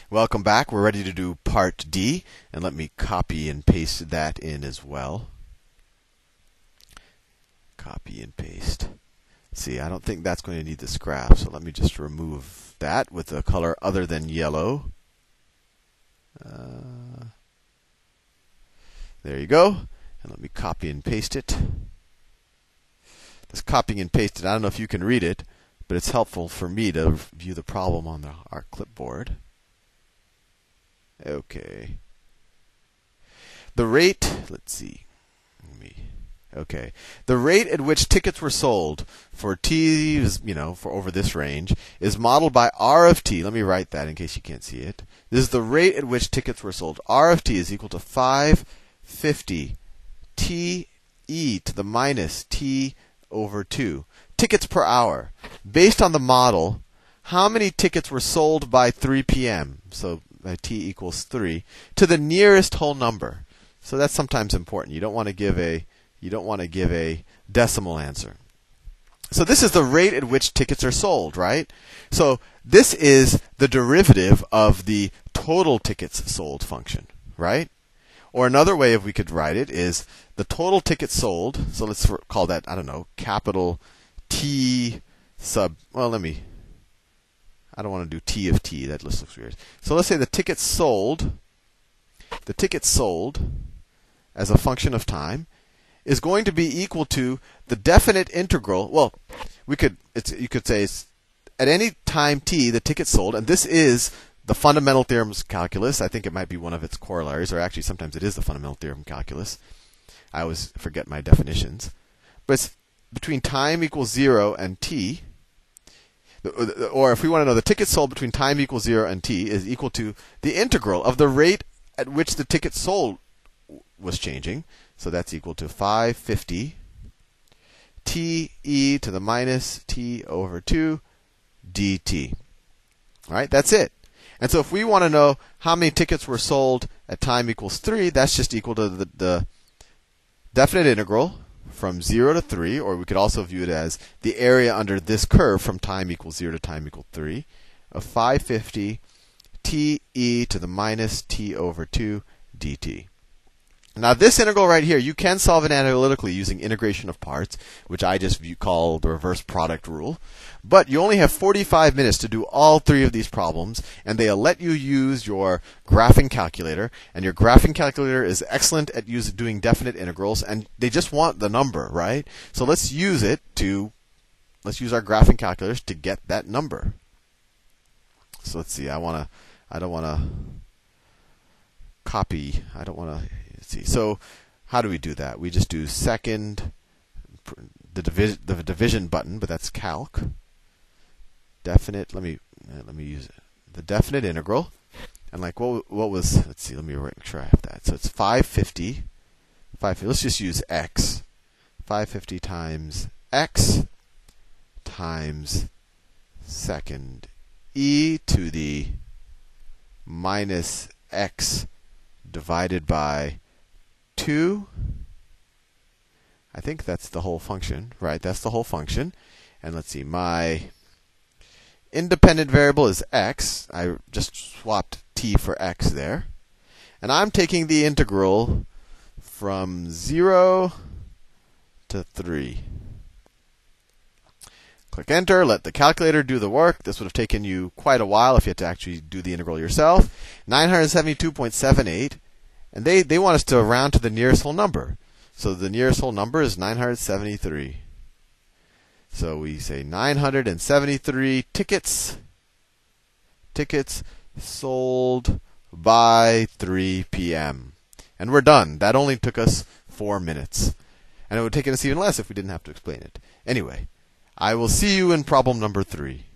Welcome back. We're ready to do part D, and let me copy and paste that in as well. Copy and paste. See, I don't think that's going to need this graph, so let me just remove that with a color other than yellow. There you go. And let me copy and paste it. This copying and pasting, I don't know if you can read it, but it's helpful for me to view the problem on our clipboard. Okay. The rate, let's see. Okay. The rate at which tickets were sold for t is, for over this range is modeled by R of t. Let me write that in case you can't see it. This is the rate at which tickets were sold. R of t is equal to 550 t e to the minus t over 2. Tickets per hour. Based on the model, how many tickets were sold by 3 p.m.? So by t equals 3 to the nearest whole number. So that's sometimes important. You don't want to give a decimal answer. So this is the rate at which tickets are sold, right? So this is the derivative of the total tickets sold function, right? Or another way if we could write it is the total tickets sold. So let's call that, I don't know, capital T sub, well, I don't want to do T of T. That just looks weird. So let's say the tickets sold as a function of time is going to be equal to the definite integral. Well, you could say it's at any time t the tickets sold, and this is the fundamental theorem's calculus. I think it might be one of its corollaries, or actually sometimes it is the fundamental theorem calculus. I always forget my definitions. But it's between time equals 0 and t. Or if we want to know the tickets sold between time equals 0 and t is equal to the integral of the rate at which the tickets sold was changing. So that's equal to 550 t e to the minus t over 2 dt. All right, that's it. And so if we want to know how many tickets were sold at time equals 3, that's just equal to the definite integral from 0 to 3, or we could also view it as the area under this curve from time equals 0 to time equals 3, of 550 t e to the minus t over 2 dt. Now this integral right here, you can solve it analytically using integration of parts, which I just call the reverse product rule. But you only have 45 minutes to do all three of these problems, and they'll let you use your graphing calculator. And your graphing calculator is excellent at doing definite integrals, and they just want the number, right? So let's use our graphing calculators to get that number. So let's see. I don't want to copy. I don't want to. See. So how do we do that? We just do the division button, but that's calc. Definite. Let me use it. The definite integral, and like what was? Let's see. Let me make sure I have that. So it's 550. Let's just use x. 550 times x times second e to the minus x divided by 2. I think that's the whole function, right? That's the whole function. And let's see, my independent variable is x. I just swapped t for x there. And I'm taking the integral from 0 to 3. Click enter, let the calculator do the work. This would have taken you quite a while if you had to actually do the integral yourself. 972.78. And they want us to round to the nearest whole number. So the nearest whole number is 973. So we say 973 tickets sold by 3 p.m. And we're done. That only took us 4 minutes. And it would have taken us even less if we didn't have to explain it. Anyway, I will see you in problem number 3.